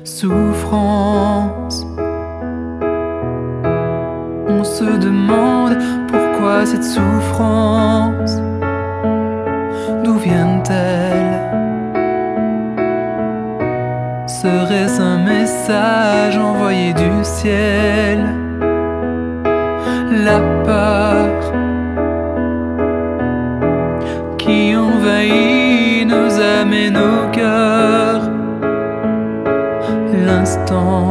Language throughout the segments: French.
souffrance. On se demande pourquoi cette souffrance, d'où vient-elle? Serait-ce un message envoyé du ciel? La peur qui envahit nos âmes et nos cœurs, l'instant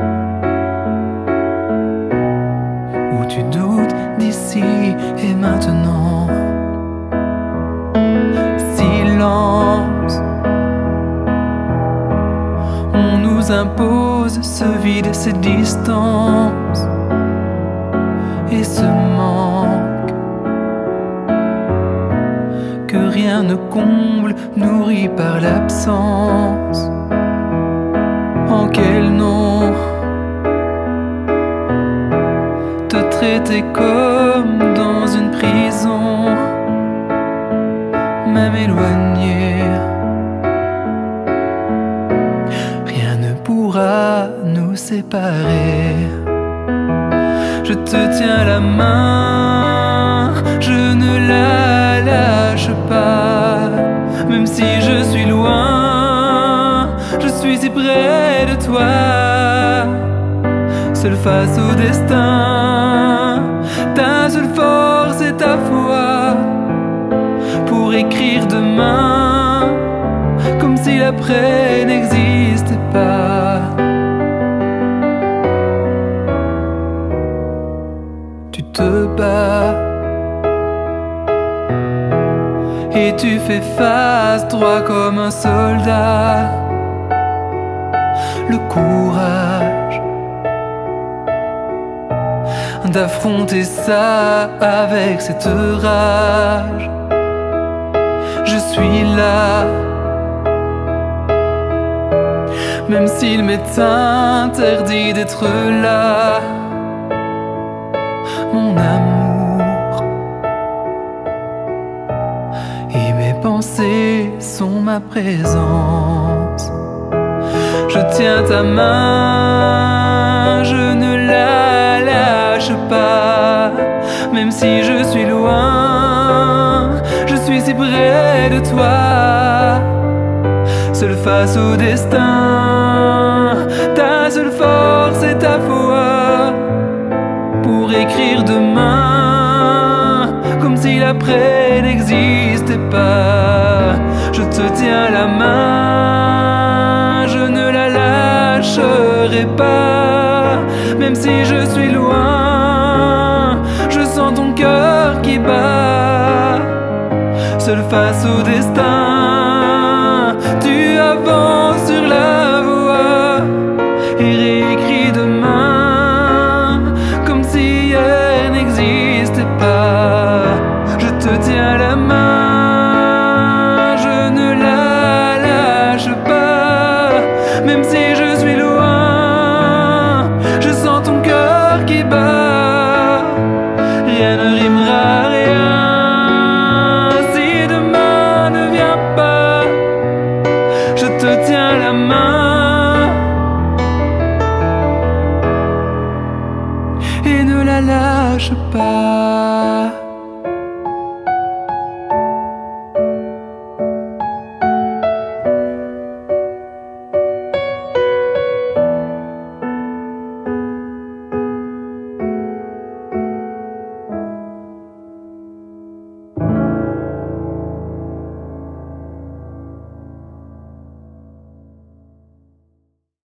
où tu doutes d'ici et maintenant. Silence, on nous impose ce vide, ces distances et ce manque que rien ne comble, nourri par l'absence. En quel nom te traiter comme dans une prison, même éloigné? Rien ne pourra nous séparer. Je te tiens la main, je ne la lâche pas. Même si je suis loin, je suis si près de toi. Seul face au destin, ta seule force est ta foi pour écrire demain comme si l'après n'existait pas. Tu te bats et tu fais face droit comme un soldat. Le courage d'affronter ça avec cette rage. Je suis là, même s'il m'est interdit d'être là. Mon amour et mes pensées sont ma présence. Je tiens ta main, je ne la lâche pas. Même si je suis loin, je suis si près de toi. Seul face au destin, ta seule force est ta foi pour écrire demain comme si l'après n'existait pas. Je te tiens la main, je ne la lâcherai pas. Même si je suis loin, je sens ton cœur qui bat. Seul face au destin, tu avances sur la voie et réécris demain comme si hier n'existait pas. Je te tiens la main, je ne la lâche pas. Même si je suis loin, je sens ton cœur qui bat. Rien ne rimera, rien si demain ne vient pas. Je te tiens la main et ne la lâche pas.